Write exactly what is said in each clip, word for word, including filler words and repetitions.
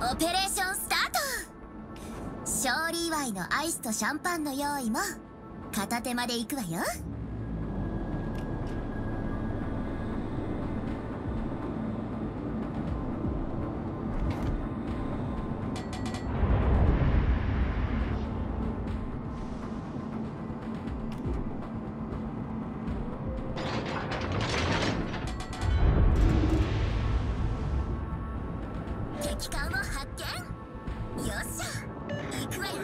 オペレーションスタート。勝利祝いのアイスとシャンパンの用意も片手まで行くわよ。敵艦を発見。よっしゃ、行くわよ。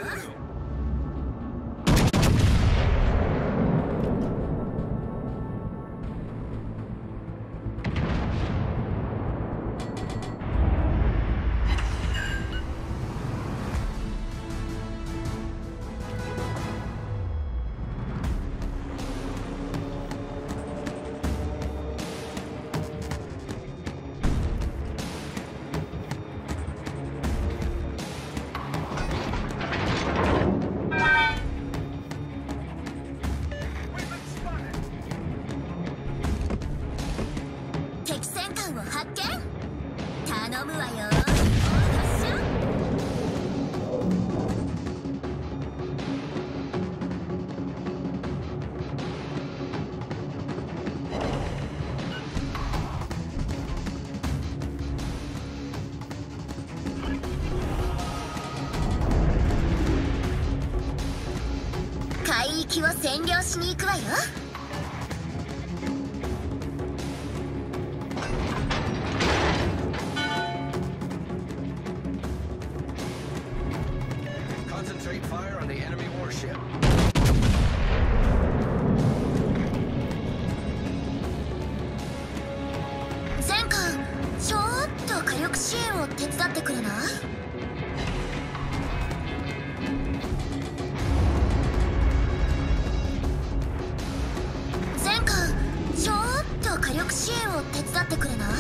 敵戦艦を発見。頼むわよ。海域を占領しに行くわよ。 Concentrate fire on the enemy warship. 戦艦、ちょっと火力支援を手伝ってくれない？戦艦、ちょっと火力支援を手伝ってくれない？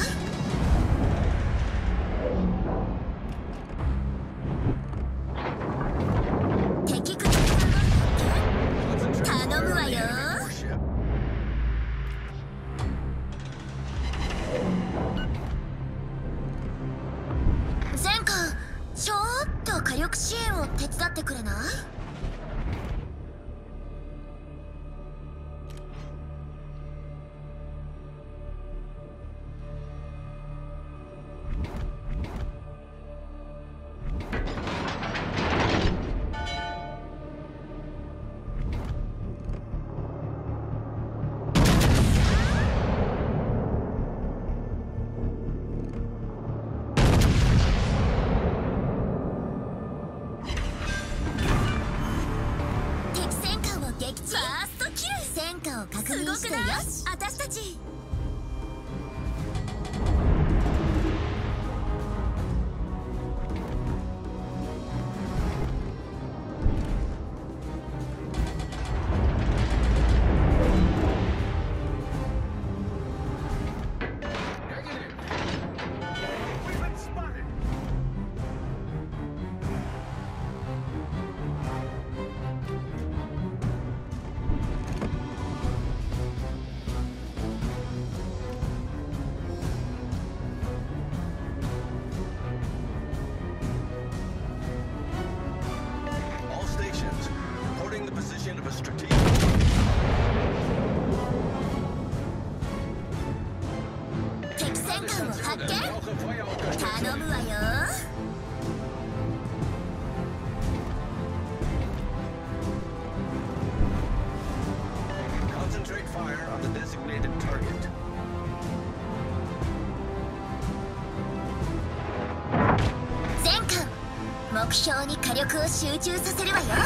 敵駆逐艦の発見。頼むわよ。戦艦、ちょっと火力支援を手伝ってくれない？ファーストキル。戦果を確認してよし。私たち敵戦艦を発見。頼むわよ。 Concentrate fire on the designated target. 戦艦、目標に火力を集中させるわよ。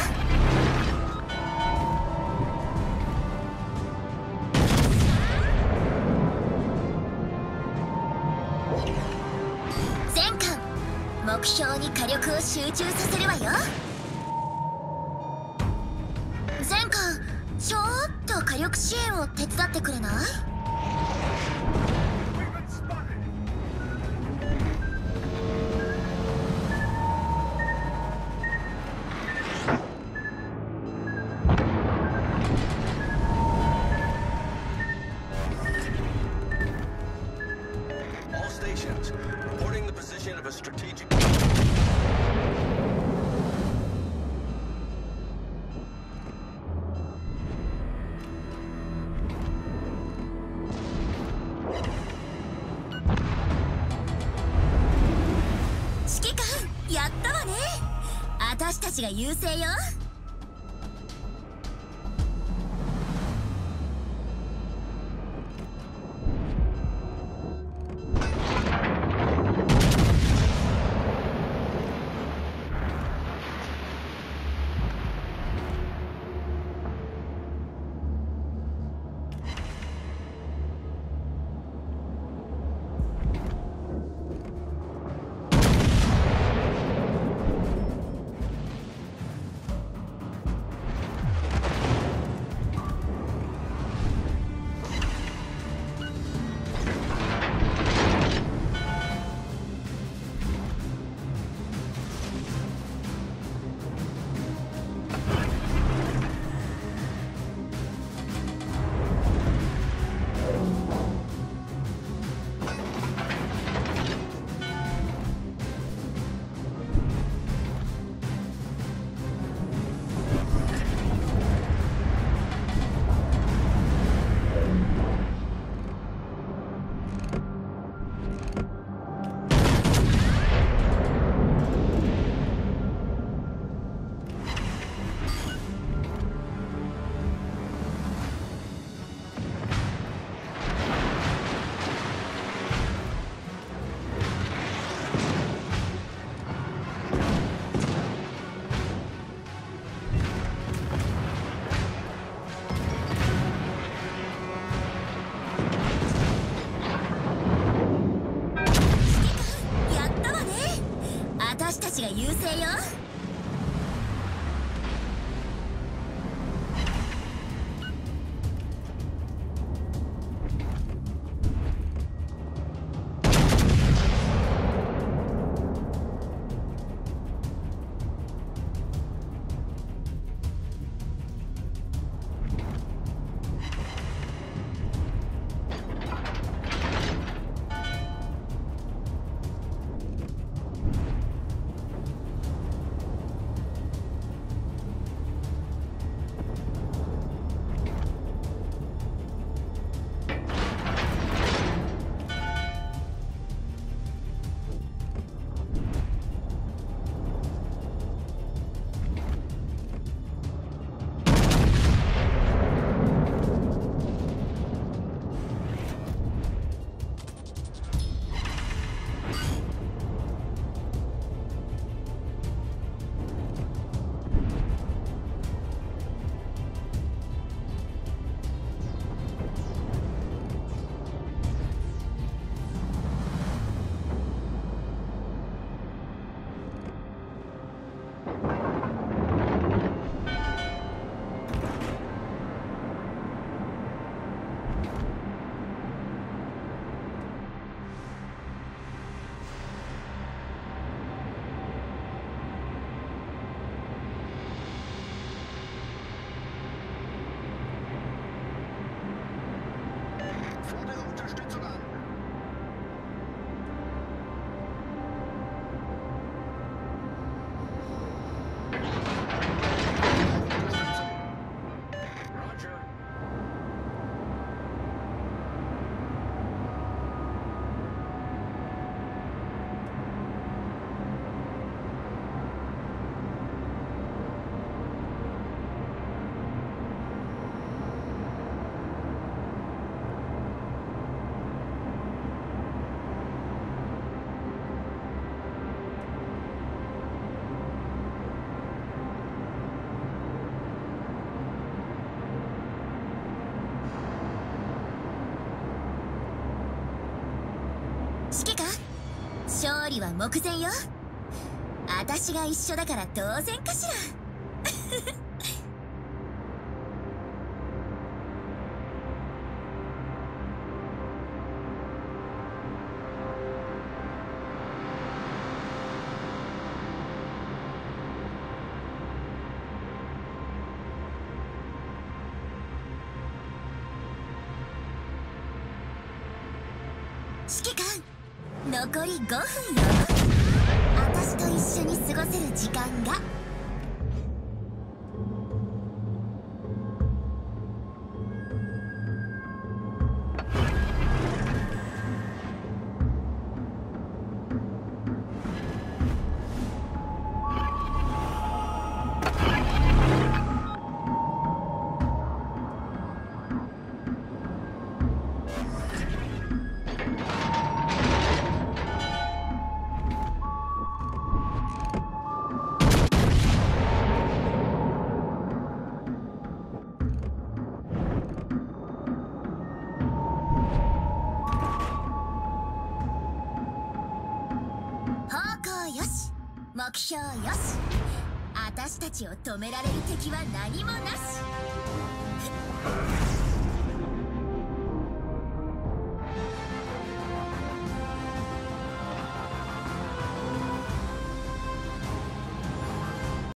戦艦、目標に火力を集中させるわよ。戦艦、ちょっと火力支援を手伝ってくれない？ All stations reporting the position of a strategic やったわね。私たちが優勢よ。私たちが優勢よ。指揮官、勝利は目前よ。私が一緒だから当然かしら。指揮官、残りごふんよ。私と一緒に過ごせる時間が。 目標よし。私たちを止められる敵は何もなし。